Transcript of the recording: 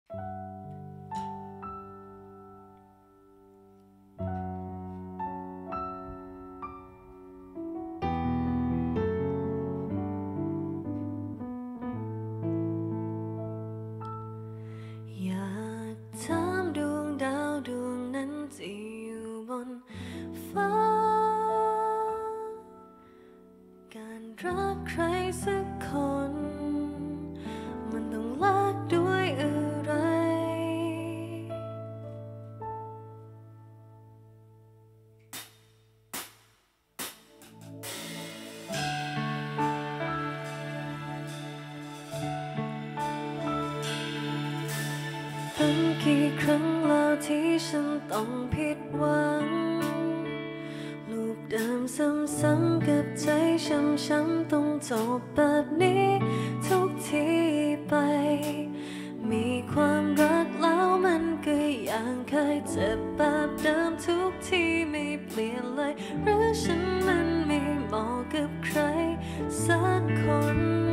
อยากถามดวงดาวดวงนั้นที่อยู่บนฟ้าการรักใครสักคนมันต้องแลกด้วยอะไรตั้งกี่ครั้งแล้วที่ฉันต้องผิดหวังลูกเดิมซ้ำๆกับใจช้ำๆต้องจบแบบนี้ทุกทีไปมีความรักแล้วมันก็ยังเคยเจ็บแบบเดิมทุกทีไม่เปลี่ยนเลยหรือฉันมันไม่เหมาะกับใครสักคน